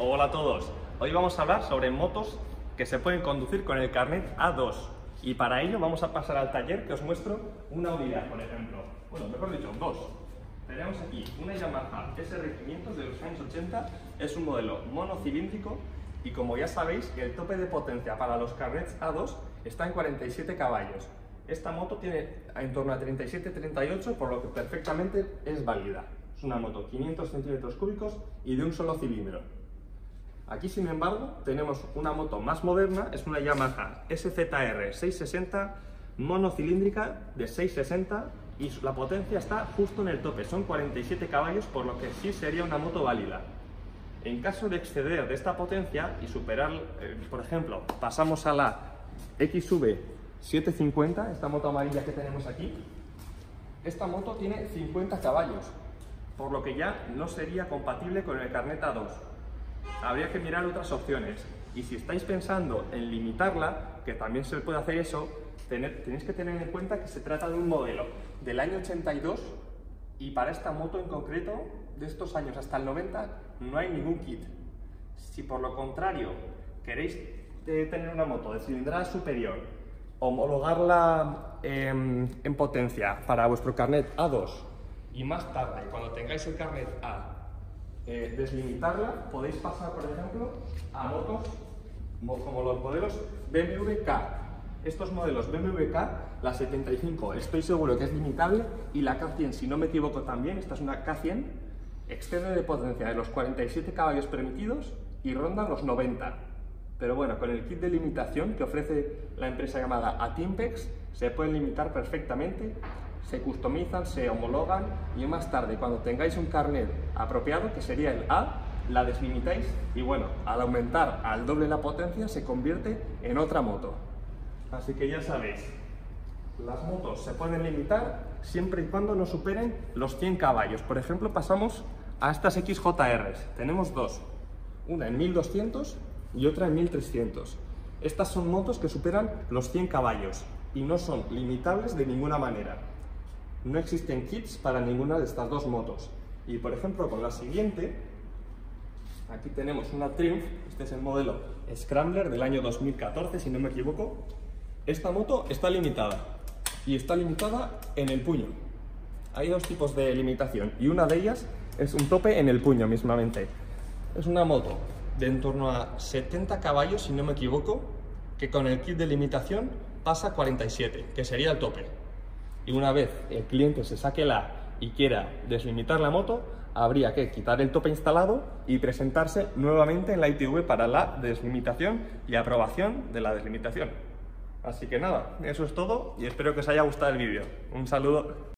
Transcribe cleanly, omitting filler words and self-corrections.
Hola a todos. Hoy vamos a hablar sobre motos que se pueden conducir con el carnet A2 y para ello vamos a pasar al taller que os muestro una unidad, por ejemplo. Bueno, mejor dicho, dos. Tenemos aquí una Yamaha SR500 de los años 80, es un modelo monocilíndrico y como ya sabéis, el tope de potencia para los carnets A2 está en 47 caballos. Esta moto tiene en torno a 37-38, por lo que perfectamente es válida. Es una moto 500 centímetros cúbicos y de un solo cilindro. Aquí, sin embargo, tenemos una moto más moderna, es una Yamaha SZR 660 monocilíndrica de 660 y la potencia está justo en el tope, son 47 caballos, por lo que sí sería una moto válida. En caso de exceder de esta potencia y superar, por ejemplo, pasamos a la XV 750, esta moto amarilla que tenemos aquí, esta moto tiene 50 caballos, por lo que ya no sería compatible con el carnet A2. Habría que mirar otras opciones y si estáis pensando en limitarla, que también se puede hacer eso, tenéis que tener en cuenta que se trata de un modelo del año 82 y para esta moto en concreto, de estos años hasta el 90, no hay ningún kit. Si por lo contrario queréis tener una moto de cilindrada superior, homologarla en potencia para vuestro carnet A2 y más tarde, cuando tengáis el carnet A, deslimitarla, podéis pasar, por ejemplo, a motos como los modelos BMW K. Estos modelos BMW K, la 75 estoy seguro que es limitable y la K100, si no me equivoco también, esta es una K100, excede de potencia de los 47 caballos permitidos y rondan los 90. Pero bueno, con el kit de limitación que ofrece la empresa llamada Atimpex se pueden limitar perfectamente, se customizan, se homologan y más tarde, cuando tengáis un carnet apropiado, que sería el A, la deslimitáis y bueno, al aumentar al doble la potencia se convierte en otra moto. Así que ya sabéis, las motos se pueden limitar siempre y cuando no superen los 100 caballos. Por ejemplo, pasamos a estas XJRs. Tenemos dos, una en 1200 y otra en 1300. Estas son motos que superan los 100 caballos y no son limitables de ninguna manera. No existen kits para ninguna de estas dos motos. Y por ejemplo, con la siguiente, aquí tenemos una Triumph, este es el modelo Scrambler del año 2014, si no me equivoco. Esta moto está limitada y está limitada en el puño. Hay dos tipos de limitación y una de ellas es un tope en el puño mismamente. Es una moto de en torno a 70 caballos, si no me equivoco, que con el kit de limitación pasa a 47, que sería el tope. Y una vez el cliente se saque la y quiera deslimitar la moto, habría que quitar el tope instalado y presentarse nuevamente en la ITV para la deslimitación y aprobación de la deslimitación. Así que nada, eso es todo y espero que os haya gustado el vídeo. Un saludo.